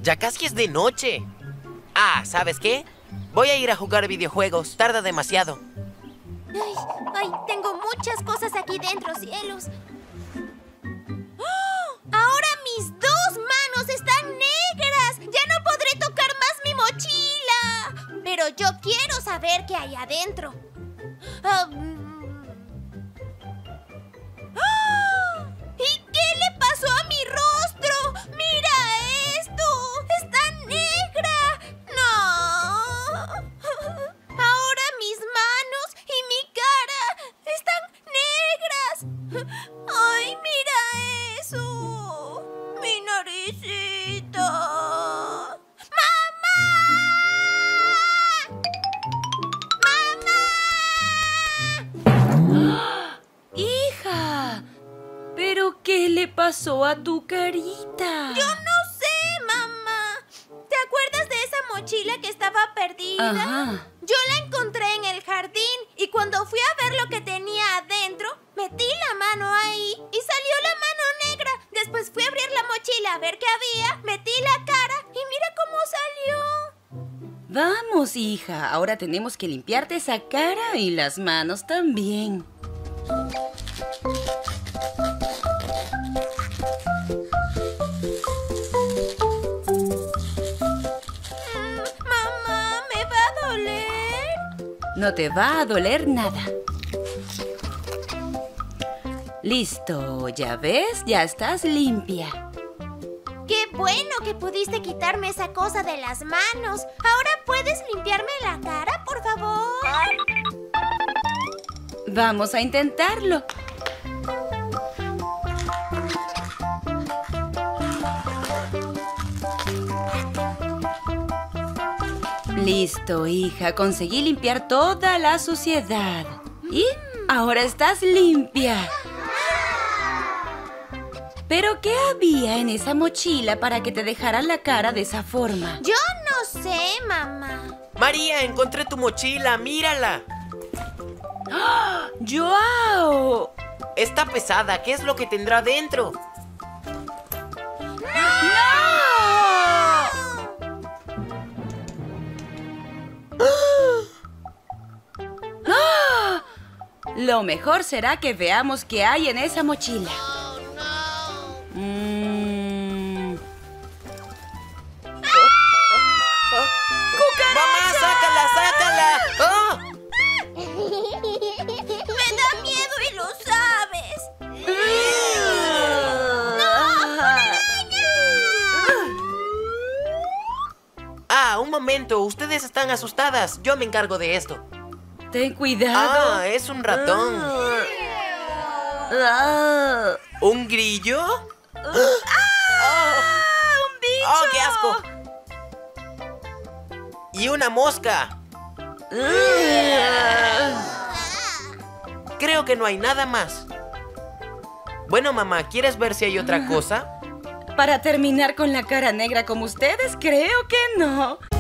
Ya casi es de noche. Ah, ¿sabes qué? Voy a ir a jugar videojuegos. Tarda demasiado. Ay, tengo muchas cosas aquí dentro, cielos. ¡Oh! Ahora mis dos manos están negras. Ya no podré tocar más mi mochila. Pero yo quiero saber qué hay adentro. ¡Oh! ¿Y qué le pasó a mi rostro? ¡Mira esto! ¡Está negra! ¡No! Ahora mis manos y mi cara están negras. ¡Ay, mira eso! ¡Mi naricita! ¡Mamá! ¡Mamá! ¡Hija! ¿Pero qué le pasó a tu carita? Yo no sé, mamá. ¿Te acuerdas de esa mochila que estaba perdida? Ajá. Yo la encontré en el jardín y cuando fui a ver lo que tenía adentro, metí la mano ahí y salió la mano negra. Después fui a abrir la mochila a ver qué había, metí la cara y mira cómo salió. Vamos, hija. Ahora tenemos que limpiarte esa cara y las manos también. Mamá, ¿me va a doler? No te va a doler nada. Listo, ¿ya ves? Ya estás limpia. ¡Qué bueno que pudiste quitarme esa cosa de las manos! ¿Ahora puedes limpiarme la cara, por favor? Vamos a intentarlo. Listo, hija. Conseguí limpiar toda la suciedad. Y ahora estás limpia. ¿Pero qué había en esa mochila para que te dejaran la cara de esa forma? Yo no sé, mamá. María, encontré tu mochila. Mírala. ¡Joao! Está pesada. ¿Qué es lo que tendrá dentro? Lo mejor será que veamos qué hay en esa mochila. ¡Mamá, sácala, sácala! ¡Oh! Me da miedo y lo sabes. Ah, un momento. Ustedes están asustadas. Yo me encargo de esto. Ten cuidado. Ah, es un ratón. ¿Un grillo? ¡Un bicho! ¡Oh, qué asco! Y una mosca. Creo que no hay nada más. Bueno, mamá, ¿quieres ver si hay otra cosa? Para terminar con la cara negra como ustedes, creo que no.